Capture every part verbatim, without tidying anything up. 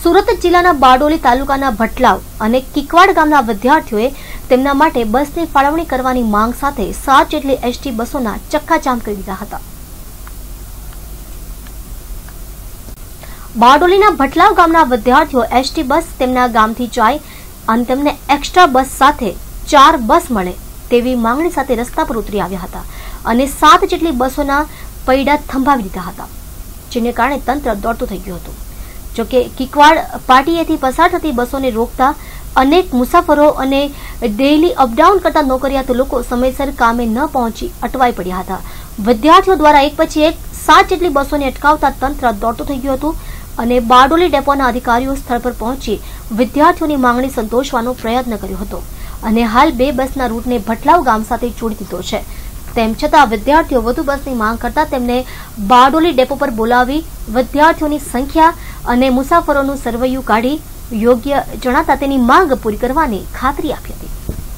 સુરત જિલ્લાના બારડોલી તાલુકાના ભટલાવ અને કિકવાડ ગામના વિદ્યાર્થીઓએ તેમના માટે બસની ફાળવણી કરવાની માંગ સાથે સાત જેટલી એસટી બસોના ચક્કાજામ કરી દીધા હતા। બારડોલીના ભટલાવ ગામના વિદ્યાર્થીઓ એસટી બસ તેમના ગામથી જાય અને તેમને એક્સ્ટ્રા બસ સાથે ચાર બસ મળે તેવી માંગણી સાથે રસ્તા પર ઉતરી આવ્યા હતા અને સાત જેટલી બસોના પૈડા થંભાવી દીધા હતા, જેને કારણે તંત્ર દોડતું થઈ ગયું હતું। જોકે કિકવાડ પાટીએથી પસાર થતી બસોને રોકતા અનેક મુસાફરો અને ડેઇલી અપડાઉન કરતા નોકરિયાત લોકો સમયસર કામે ન પહોંચી અટવાઈ પડ્યા હતા। વિદ્યાર્થીઓ દ્વારા એક પછી એક સાત જેટલી બસોને અટકાવતા તંત્ર દોડતું થઈ ગયું હતું અને બારડોલી ડેપોના અધિકારીઓ સ્થળ પર પહોંચી વિદ્યાર્થીઓની માંગણી સંતોષવાનો પ્રયત્ન કર્યો હતો અને હાલ બે બસના રૂટને ભટલાવ ગામ સાથે જોડી દીધો છે। તેમ છતાં વિદ્યાર્થીઓ વધુ બસની માંગ કરતા તેમને બારડોલી ડેપો પર બોલાવી વિદ્યાર્થીઓની સંખ્યા અને મુસાફરોનું સરવૈયું કાઢી યોગ્ય જણાતા તેની માંગ પૂરી કરવાની ખાતરી આપી હતી।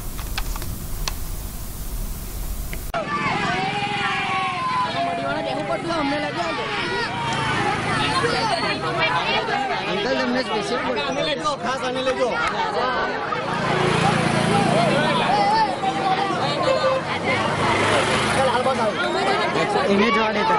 इन्हें जवा देता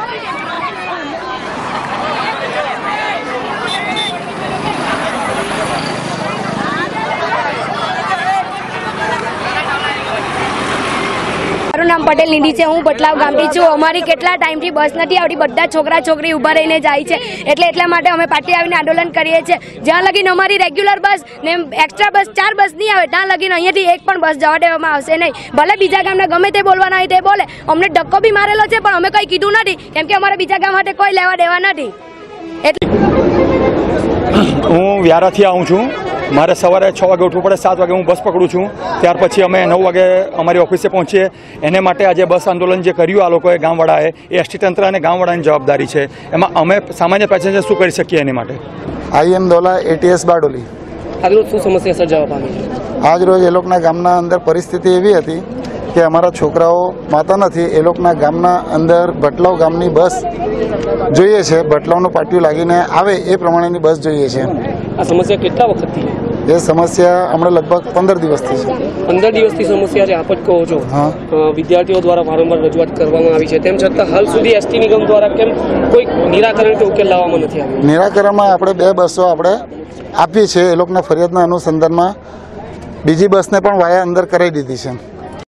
મારું નામ પટેલ નિધિ છે। હું ભટલાવ ગામથી છું। અમારી કેટલા ટાઈમથી બસ નથી આવતી, બધા છોકરા છોકરી ઊભા રહીને જાય છે, એટલે એટલા માટે અમે પાટી આવીને આંદોલન કરીએ છીએ। જ્યાં લગીને અમારી રેગ્યુલર બસ ને એક્સ્ટ્રા બસ ચાર બસ નહીં આવે ત્યાં લગીને અહીંયાથી એક પણ બસ જવા દેવામાં આવશે નહીં। ભલે બીજા ગામના ગમે તે બોલવાના હોય તે બોલે, અમને ધક્કો બી મારેલો છે પણ અમે કંઈ કીધું નથી, કેમ કે અમારે બીજા ગામ માટે કોઈ લેવા દેવા નથી। એટલે હું વ્યારાથી આવું છું। મારે સવારે છ વાગે ઉઠવું પડે, સાત વાગે હું બસ પકડું છું, ત્યાર પછી અમે નવ વાગે અમારી ઓફિસે પહોંચીએ। એને માટે આજે બસ આંદોલન જે કર્યું આ લોકોએ ગામવાળાએ, એ એસટી તંત્ર અને ગામવાળાની જવાબદારી છે। એમાં અમે સામાન્ય પેસેન્જર શું કરી શકીએ એની માટે? I am Daula ATS Bardoli. આગળ શું સમસ્યા સર્જાવા પામી છે? આજ રોજ એ લોકોના ગામના અંદર પરિસ્થિતિ એવી હતી કે અમારા છોકરાઓ માતા નથી, એ લોકોના ગામના અંદર ભટલાવ ગામની બસ જોઈએ છે, ભટલાવનું પાટિયું લાગીને આવે એ પ્રમાણેની બસ જોઈએ છે। આ સમસ્યા કેટલા વખતથી છે? એ સમસ્યા હમણાં લગભગ પંદર દિવસથી છે। પંદર દિવસથી સમસ્યા છે આપ જ કહો છો। હા, વિદ્યાર્થીઓ દ્વારા વારંવાર રજૂઆત કરવામાં આવી છે, તેમ છતાં હાલ સુધી એસટી નિગમ દ્વારા કેમ કોઈ નિરાકરણ કે ઉકેલ લાવવામાં નથી આવ્યું? નિરાકરણમાં આપણે બે બસો આપણે આપી છે, એ લોકોના ફરિયાદના અનુસંધાનમાં બીજી બસને પણ વાયા અંદર કરાવી દીધી છે।